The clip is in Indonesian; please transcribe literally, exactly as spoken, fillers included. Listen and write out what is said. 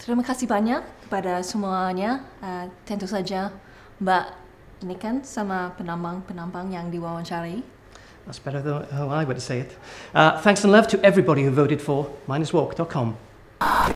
Terima kasih banyak kepada semuanya. Uh, tentu saja Mbak ini kan sama penambang-penambang yang diwawancari. That's better than how I would say it. Uh, thanks and love to everybody who voted for minus walk dot com.